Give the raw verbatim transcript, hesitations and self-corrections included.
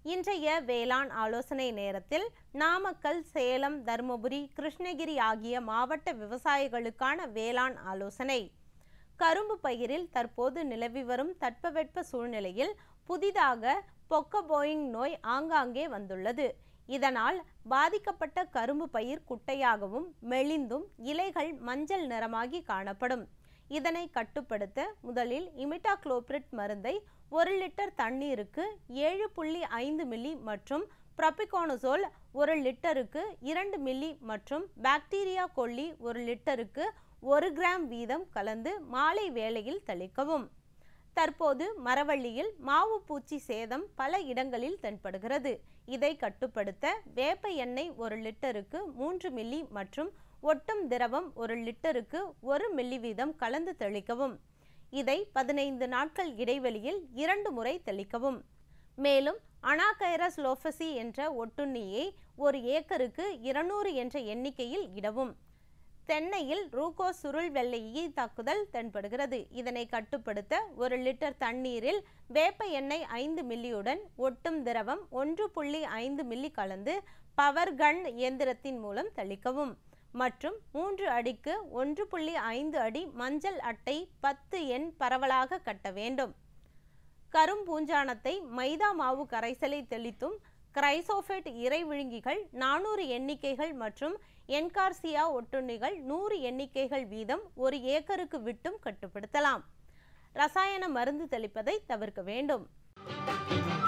இன்றைய வேளாண் ஆலோசனை நேரத்தில் நாமக்கல், சேலம், தருமபுரி, கிருஷ்ணகிரி ஆகிய மாவட்ட விவசாயிகளுக்கான வேளாண் ஆலோசனை. கரும்பு பயிரில் தற்போது நிலவி வரும் தட்பவெட்ப சூழ்நிலையில் புதிதாக பொக்கபோயிங் நோய் ஆங்காங்கே வந்துள்ளது. இதனால் பாதிக்கப்பட்ட கரும்பு பயிர் குட்டையாகவும் மெலிந்தும் இலைகள் மஞ்சள் நிறமாகி காணப்படும். இதனை கட்டுப்படுத்த முதலில் இமிடாக்ளோபிரிட் மருந்தை ஒரு லிட்டர் தண்ணீருக்கு ஏழு புள்ளி ஐந்து மில்லி மற்றும் ப்ரோபிகோனசோல் ஒரு லிட்டருக்கு இரண்டு மில்லி மற்றும் பாக்டீரியா கொல்லி ஒரு லிட்டருக்கு ஒரு கிராம் வீதம் கலந்து மாலை வேளையில் தெளிக்கவும். தற்போது மரவள்ளியில் மாவு பூச்சி சேதம் பல இடங்களில் தென்படுகிறது. இதை கட்டுப்படுத்த வேப்ப எண்ணெய் ஒரு லிட்டருக்கு மூன்று மில்லி மற்றும் ஒட்டும் திரவம் ஒரு லிட்டருக்கு ஒரு மில்லி வீதம் கலந்து தெளிக்கவும். இதை பதினைந்து நாட்கள் இடைவெளியில் இரண்டு முறை தெளிக்கவும். மேலும் அனாகைரஸ் லோபசி என்ற ஒட்டுண்ணியை ஒரு ஏக்கருக்கு இருநூறு என்ற எண்ணிக்கையில் இடவும். தென்னையில் ரூகோஸ் சுருள் வெள்ளை ஈ தாக்குதல் தென்படுகிறது. இதனை கட்டுப்படுத்த ஒரு லிட்டர் தண்ணீரில் வேப்ப எண்ணெய் ஐந்து மில்லியுடன் ஒட்டும் திரவம் ஒன்று புள்ளி ஐந்து மில்லி கலந்து பவர் கன் இயந்திரத்தின் மூலம் தெளிக்கவும். மற்றும் மூன்று அடிக்கு ஒன்று புள்ளி ஐந்து அடி மஞ்சள் அட்டை பத்து எண் பரவலாக கட்ட வேண்டும். கரும்பூஞ்சானத்தை மைதா மாவு கரைசலை தெளித்தும் கிரைசோஃபேட் இறை விழுங்கிகள் நானூறு எண்ணிக்கைகள் மற்றும் என்கார்சியா ஒட்டுண்ணிகள் நூறு எண்ணிக்கைகள் வீதம் ஒரு ஏக்கருக்கு விட்டும் கட்டுப்படுத்தலாம். ரசாயன மருந்து தெளிப்பதை தவிர்க்க வேண்டும்.